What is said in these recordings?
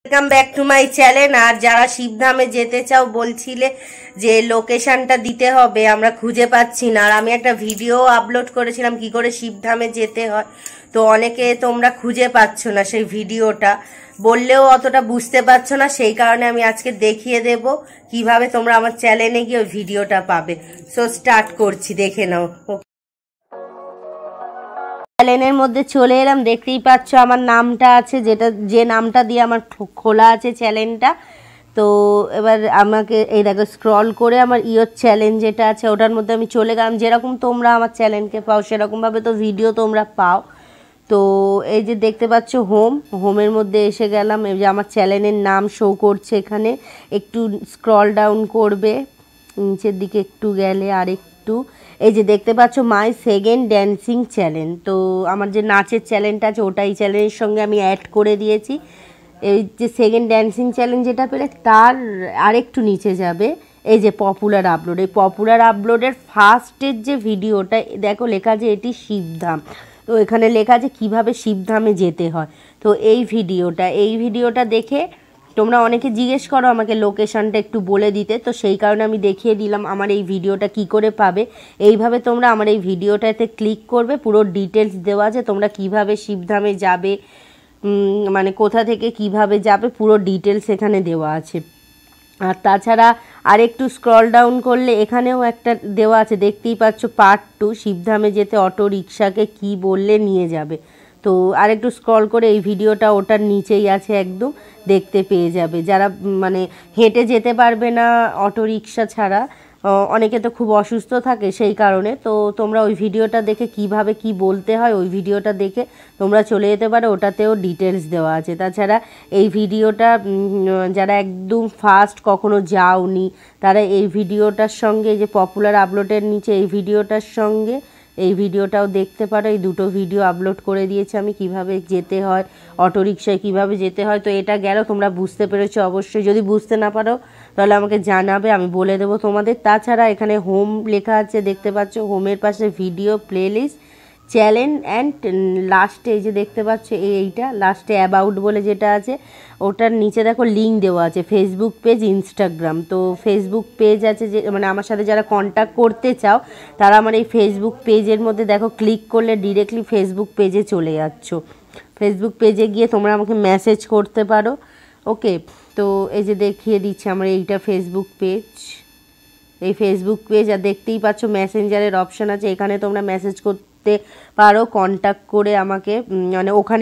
Welcome back to my channel. আর যারা শিবধামে যেতে চাও বলছিলে যে লোকেশনটা দিতে হবে, আমরা খুঁজে পাচ্ছি না। আর আমি একটা ভিডিও আপলোড করেছিলাম কি করে শিবধামে যেতে হয়, তো অনেকে তোমরা খুঁজে পাচ্ছ না সেই ভিডিওটা, বললেও অতটা বুঝতে পারছো না। সেই কারণে আমি আজকে দেখিয়ে দেব কিভাবে তোমরা আমার চ্যানেলে গিয়ে ওই ভিডিওটা পাবে। সো স্টার্ট করছি, দেখে নাও। চ্যানেলের মধ্যে চলে এলাম, দেখতেই পাচ্ছ আমার নামটা আছে, যে নামটা দিয়ে আমার খোলা আছে চ্যানেলটা। তো এবার আমাকে এই দেখো স্ক্রল করে আমার ইয়োর চ্যানেল যেটা আছে ওটার মধ্যে আমি চলে গেলাম। যেরকম তোমরা আমার চ্যানেলকে পাও সেরকমভাবে তো ভিডিও তোমরা পাও। তো এই যে দেখতে পাচ্ছ হোমের মধ্যে এসে গেলাম। এই যে আমার চ্যানেলের নাম শো করছে এখানে। একটু স্ক্রল ডাউন করবে নিচের দিকে একটু গেলে, আর একটু এই যে দেখতে পাচ্ছ মাই সেকেন্ড ড্যান্সিং চ্যানেল। তো আমার যে নাচের চ্যানেলটা আছে ওটাই চ্যানেলের সঙ্গে আমি অ্যাড করে দিয়েছি। এই যে সেকেন্ড ড্যান্সিং চ্যানেল যেটা পেলে তার আরেকটু নিচে যাবে এই যে পপুলার আপলোড। এই পপুলার আপলোডের ফার্স্টের যে ভিডিওটা দেখো লেখা আছে এটি শিবধাম। তো এখানে লেখা আছে কীভাবে শিবধামে যেতে হয়। তো এই ভিডিওটা দেখে তোমরা অনেকে জিজ্ঞেস করো আমাকে লোকেশনটা একটু বলে দিতে, তো সেই কারণে আমি দেখিয়ে দিলাম আমার এই ভিডিওটা কি করে পাবে। এইভাবে তোমরা আমার এই ভিডিওটাতে ক্লিক করবে, পুরো ডিটেলস দেওয়া আছে তোমরা কিভাবে শিবধামে যাবে, মানে কোথা থেকে কিভাবে যাবে পুরো ডিটেলস এখানে দেওয়া আছে। আর তাছাড়া আরেকটু স্ক্রল ডাউন করলে এখানেও একটা দেওয়া আছে, দেখতেই পাচ্ছ পার্ট 2 শিবধামে যেতে অটো রিক্সাকে কি বললে নিয়ে যাবে। তো আরেকটু স্ক্রল করে এই ভিডিওটা ওটার নিচেই আছে, একদম দেখতে পেয়ে যাবে। যারা মানে হেঁটে যেতে পারবে না অটো রিক্সা ছাড়া, অনেকে তো খুব অসুস্থ থাকে সেই কারণে, তো তোমরা ওই ভিডিওটা দেখে কিভাবে কি বলতে হয় ওই ভিডিওটা দেখে তোমরা চলে যেতে পারো, ওটাতেও ডিটেলস দেওয়া আছে। তাছাড়া এই ভিডিওটা যারা একদম ফার্স্ট কখনো যাওনি তারা এই ভিডিওটার সঙ্গে, যে পপুলার আপলোডের নিচে এই ভিডিওটার সঙ্গে এই ভিডিওটাও দেখতে পারো। এই দুটো ভিডিও আপলোড করে দিয়েছি আমি, কিভাবে যেতে হয় অটোরিকশায় কিভাবে যেতে হয়। তো এটা গেল, তোমরা বুঝতে পেরেছো অবশ্যই। যদি বুঝতে না পারো তাহলে আমাকে জানাবে, আমি বলে দেবো তোমাদের। তাছাড়া এখানে হোম লেখা আছে দেখতে পাচ্ছ, হোমের পাশে ভিডিও প্লেলিস্ট চ্যানেল অ্যান্ড লাস্টে এই যে দেখতে পাচ্ছ এইটা লাস্টে অ্যাবাউট বলে যেটা আছে ওটার নিচে দেখো লিঙ্ক দেওয়া আছে ফেসবুক পেজ, ইনস্টাগ্রাম। তো ফেসবুক পেজ আছে, যে মানে আমার সাথে যারা কন্ট্যাক্ট করতে চাও তারা আমার এই ফেসবুক পেজের মধ্যে দেখো ক্লিক করলে ডিরেক্টলি ফেসবুক পেজে চলে যাচ্ছ। ফেসবুক পেজে গিয়ে তোমরা আমাকে মেসেজ করতে পারো। ওকে, তো এই যে দেখিয়ে দিচ্ছি আমার এইটা ফেসবুক পেজ, এই ফেসবুক পেজ। আর দেখতেই পাচ্ছ মেসেঞ্জারের অপশান আছে, এখানে তোমরা মেসেজ করতে পারো কন্ট্যাক্ট করে আমাকে, মানে ওখানে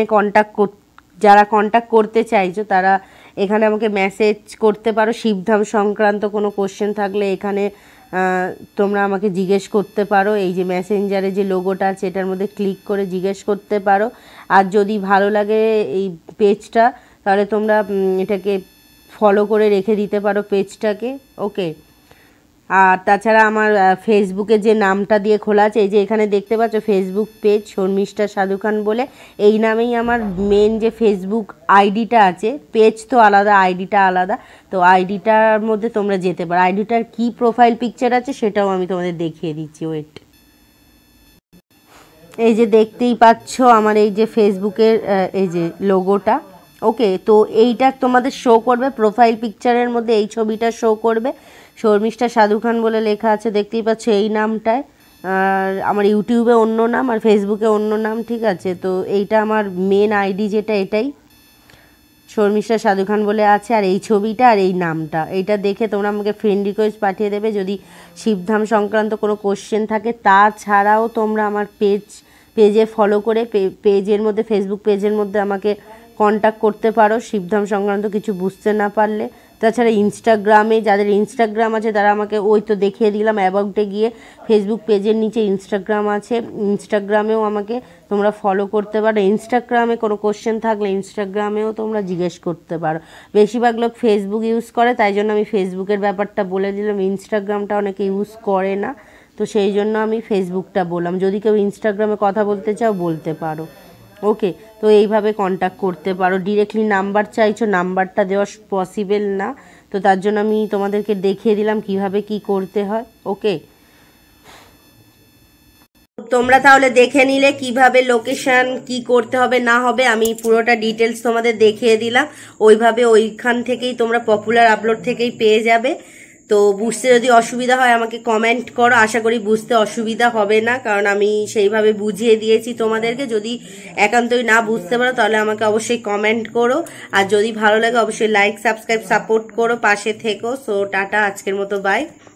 যারা কন্ট্যাক্ট করতে চাইছো তারা এখানে আমাকে মেসেজ করতে পারো। শিবধাম সংক্রান্ত কোনো কোশ্চেন থাকলে এখানে তোমরা আমাকে জিজ্ঞেস করতে পারো। এই যে মেসেঞ্জারে যে লোগোটা আছে এটার মধ্যে ক্লিক করে জিজ্ঞেস করতে পারো। আর যদি ভালো লাগে এই পেজটা তাহলে তোমরা এটাকে ফলো করে রেখে দিতে পারো পেজটাকে। ওকে, আর তাছাড়া আমার ফেসবুকে যে নামটা দিয়ে খোলা আছে এই যে এখানে দেখতে পাচ্ছ ফেসবুক পেজ শর্মিষ্ঠা সাধু খান বলে, এই নামেই আমার মেন যে ফেসবুক আইডিটা আছে, পেজ তো আলাদা আইডিটা আলাদা। তো আইডিটার মধ্যে তোমরা যেতে পারো। আইডিটার কি প্রোফাইল পিকচার আছে সেটাও আমি তোমাদের দেখিয়ে দিচ্ছি, ওয়েট। এই যে দেখতেই পাচ্ছ আমার এই যে ফেসবুকের এই যে লোগোটা। ওকে, তো এইটা তোমাদের শো করবে প্রোফাইল পিকচারের মধ্যে, এই ছবিটা শো করবে, শর্মিষ্ঠা সাধু খান বলে লেখা আছে দেখতেই পাচ্ছ এই নামটায়। আর আমার ইউটিউবে অন্য নাম আর ফেসবুকে অন্য নাম, ঠিক আছে। তো এইটা আমার মেন আইডি যেটা এটাই শর্মিষ্ঠা সাধু খান বলে আছে, আর এই ছবিটা আর এই নামটা, এইটা দেখে তোমরা আমাকে ফ্রেন্ড রিকোয়েস্ট পাঠিয়ে দেবে যদি শিবধাম সংক্রান্ত কোনো কোশ্চেন থাকে। তাছাড়াও তোমরা আমার পেজে ফলো করে পেজের মধ্যে ফেসবুক পেজের মধ্যে আমাকে কন্ট্যাক্ট করতে পারো শিবধাম সংক্রান্ত কিছু বুঝতে না পারলে। তাছাড়া ইনস্টাগ্রামে যাদের ইনস্টাগ্রাম আছে তারা আমাকে ওই তো দেখিয়ে দিলাম অ্যাবাউটে গিয়ে ফেসবুক পেজের নিচে ইনস্টাগ্রাম আছে, ইনস্টাগ্রামেও আমাকে তোমরা ফলো করতে পারো। ইনস্টাগ্রামে কোনো কোশ্চেন থাকলে ইনস্টাগ্রামেও তোমরা জিজ্ঞেস করতে পারো। বেশিরভাগ লোক ফেসবুক ইউজ করে, তাই জন্য আমি ফেসবুকের ব্যাপারটা বলে দিলাম। ইনস্টাগ্রামটা অনেকে ইউজ করে না, তো সেই জন্য আমি ফেসবুকটা বললাম। যদি কেউ ইনস্টাগ্রামে কথা বলতে চাও বলতে পারো। ওকে, তো এইভাবে কন্ট্যাক্ট করতে পারো। ডিরেক্টলি নাম্বার চাইছো, নাম্বারটা দেওয়া পসিবল না, তো তার জন্য আমি তোমাদেরকে দেখিয়ে দিলাম কিভাবে কি করতে হয়। ওকে, তোমরা তাহলে দেখে নিলে কিভাবে লোকেশন কি করতে হবে না হবে, আমি পুরোটা ডিটেলস তোমাদের দেখিয়ে দিলাম। ওইভাবে ওইখান থেকেই তোমরা পপুলার আপলোড থেকেই পেয়ে যাবে। তো বুঝতে যদি অসুবিধা হয় আমাকে কমেন্ট করো, আশা করি বুঝতে অসুবিধা হবে না, কারণ আমি সেইভাবে বুঝিয়ে দিয়েছি তোমাদেরকে। যদি একান্তই না বুঝতে পারো তাহলে আমাকে অবশ্যই কমেন্ট করো, আর যদি ভালো লাগে অবশ্যই লাইক সাবস্ক্রাইব সাপোর্ট করো, পাশে থেকো। সো টাটা, আজকের মতো বাই।